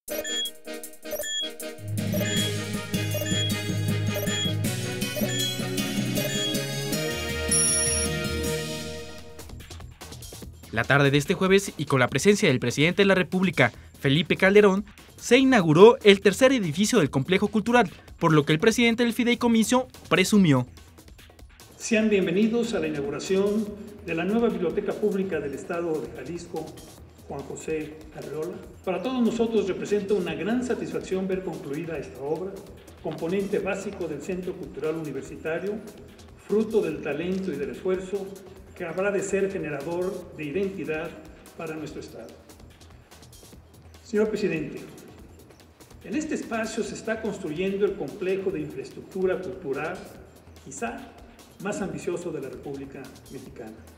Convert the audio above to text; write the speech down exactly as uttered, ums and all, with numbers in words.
La tarde de este jueves, y con la presencia del presidente de la República, Felipe Calderón, se inauguró el tercer edificio del complejo cultural, por lo que el presidente del fideicomiso presumió. Sean bienvenidos a la inauguración de la nueva Biblioteca Pública del Estado de Jalisco, Juan José Arreola. Para todos nosotros representa una gran satisfacción ver concluida esta obra, componente básico del Centro Cultural Universitario, fruto del talento y del esfuerzo que habrá de ser generador de identidad para nuestro Estado. Señor Presidente, en este espacio se está construyendo el complejo de infraestructura cultural, quizá más ambicioso de la República Mexicana.